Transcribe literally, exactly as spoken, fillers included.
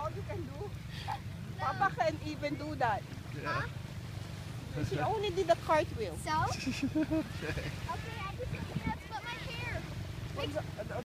all you can do? Papa can even do that. Yeah. She only did the cartwheel. So? Okay.